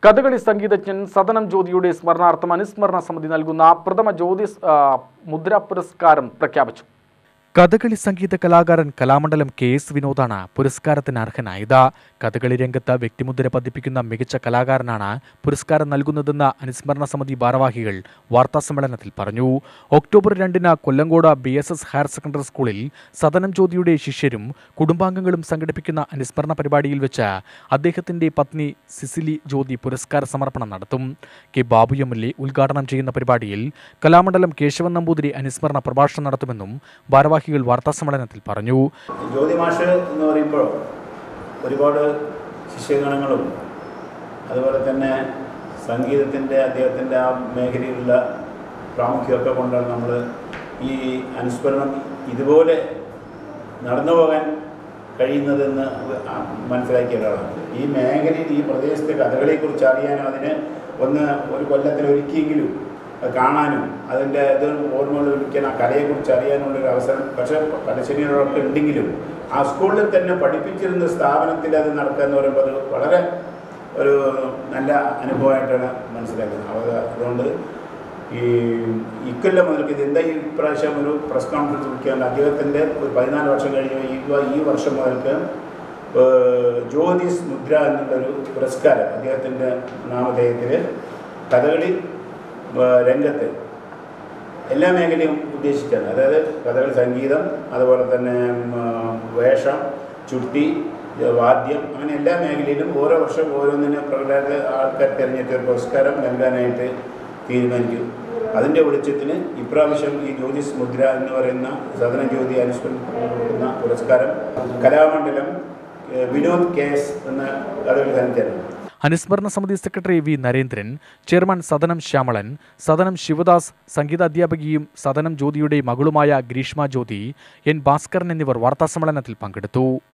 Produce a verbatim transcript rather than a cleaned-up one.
കഥകളി സംഗീതജ്ഞൻ സദനം ജ്യോതിയുടെ സ്മരണാർത്ഥം അനുസ്മരണ സമിതി നൽകുന്ന പ്രഥമ ജ്യോതി മുദ്ര പുരസ്കാരം പ്രഖ്യാപിച്ചു. കഥകളി സംഗീത കലാകാരൻ കലാമണ്ഡലം കെ എസ് വിനോദാണ് പുരസ്കാരത്തിന് അർഹനായത്. കഥകളി രംഗത്ത് വ്യക്തിമുദ്ര പതിപ്പിക്കുന്ന മികച്ച കലാകാരനാണ് പുരസ്കാരം നൽകുന്നതെന്ന് അനുസ്മരണ സമിതി ഭാരവാഹികൾ വാർത്താസമ്മേളനത്തിൽ പറഞ്ഞു. ഒക്ടോബർ രണ്ടിന് Kollengode B S S higher secondary സ്കൂളിൽ സദനം ജ്യോതിയുടെ ശിഷ്യരും കുടുംബാംഗങ്ങളും സംഘടിപ്പിക്കുന്ന അനുസ്മരണ പരിപാടിയിൽ വെച്ച് അദ്ദേഹത്തിന്റെ പത്നി സിസിലി ജ്യോതി പുരസ്കാര സമർപ്പണം നടത്തും. K Babu M L A ഉദ്ഘാടനം ചെയ്യുന്ന പരിപാടിയിൽ കലാമണ്ഡലം കേശവൻ നമ്പൂതിരി അനുസ്മരണ പ്രഭാഷണം നടത്തുമെന്നും ഭാരവാഹി വാർത്താസമ്മേളനത്തിൽ പറഞ്ഞു. ജ്യോതി മാഷ് എന്ന് പറയുമ്പോൾ ഒരുപാട് ശിഷ്യഗണങ്ങളും അതുപോലെ തന്നെ സംഗീതത്തിൻ്റെ അദ്ദേഹത്തിൻ്റെ ആ മേഖലയിലുള്ള പ്രാമുഖ്യമൊക്കെ കൊണ്ടാണ് നമ്മൾ ഈ അനുസ്മരണം ഇതുപോലെ നടന്നു പോകാൻ കഴിയുന്നതെന്ന് മനസ്സിലാക്കിയ ഒരാളാണ്. ഈ മേഖലയിൽ ഈ പ്രദേശത്തെ കഥകളെക്കുറിച്ച് അറിയാനും അതിന് ഒന്ന് ഒരു കൊല്ലത്തിൽ ഒരിക്കലെങ്കിലും കാണാനും അതിൻ്റെ ഇത് ഓർമ്മകൾ വിളിക്കാൻ ആ കലയെക്കുറിച്ച് അറിയാനുള്ളൊരു അവസരം പക്ഷേ പരശനികളൊക്കെ ഉണ്ടെങ്കിലും ആ സ്കൂളിൽ തന്നെ പഠിപ്പിച്ചിരുന്ന സ്ഥാപനത്തിൽ അത് നടക്കുക എന്ന് പറയുമ്പോൾ അത് വളരെ ഒരു നല്ല അനുഭവമായിട്ടാണ് മനസ്സിലാക്കുന്നത്. അത് അതുകൊണ്ട് ഈ ഇക്കൊല്ലം മുതൽക്ക് ഇത് എന്താ ഈ പ്രാവശ്യം ഒരു പ്രസ് കോൺഫറൻസ് വിളിക്കാൻ അദ്ദേഹത്തിൻ്റെ ഒരു പതിനാല് വർഷം കഴിഞ്ഞ ഈ ഈ വർഷം മുതൽക്ക് ജ്യോതിസ് മുദ്ര എന്നുള്ളൊരു പുരസ്കാരം അദ്ദേഹത്തിൻ്റെ നാമധേയത്തിൽ കഥകളി രംഗത്ത് എല്ലാ മേഖലയും ഉദ്ദേശിച്ചാണ്. അതായത് കഥകളി സംഗീതം, അതുപോലെ തന്നെ വേഷം, ചുട്ടി, വാദ്യം, അങ്ങനെ എല്ലാ മേഖലയിലും ഓരോ വർഷം ഓരോന്നിന് പ്രകടന ആൾക്കാർ തിരഞ്ഞെടുത്ത പുരസ്കാരം നൽകാനായിട്ട് തീരുമാനിക്കും. അതിൻ്റെ വെളിച്ചത്തിന് ഇപ്രാവശ്യം ഈ ജ്യോതിസ് മുദ്ര എന്ന് പറയുന്ന സദന ജ്യോതി അനുസ്മരിക്കുന്ന പുരസ്കാരം കലാമണ്ഡലം വിനോദ് കെ എസ് എന്ന കഥകളി സാന്നിധ്യമാണ്. അനുസ്മരണ സമിതി secretary V Narendran, chairman Sadanam Syamalan, Sadanam Sivadas, സംഗീത അധ്യാപകയും സദനം ജ്യോതിയുടെ മകളുമായ ഗ്രീഷ്മ ജ്യോതി, എൻ ഭാസ്കരൻ എന്നിവർ വാർത്താസമ്മേളനത്തിൽ പങ്കെടുത്തു.